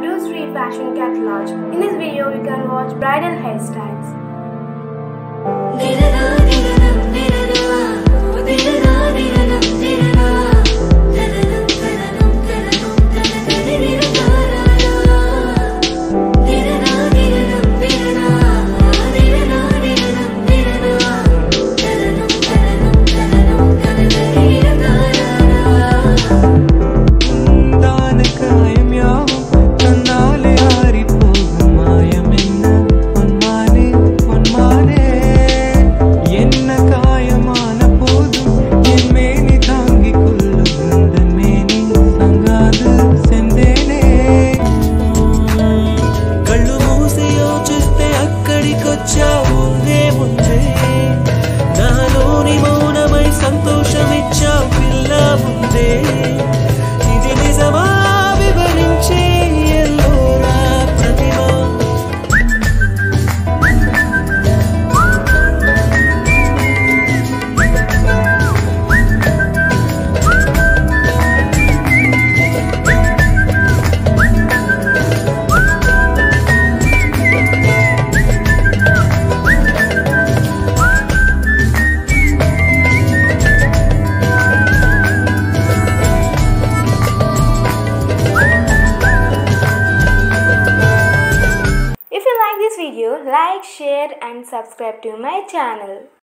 to Street Fashion Catalog. In this video, you can watch bridal hairstyles. If you like this video, like, share and subscribe to my channel.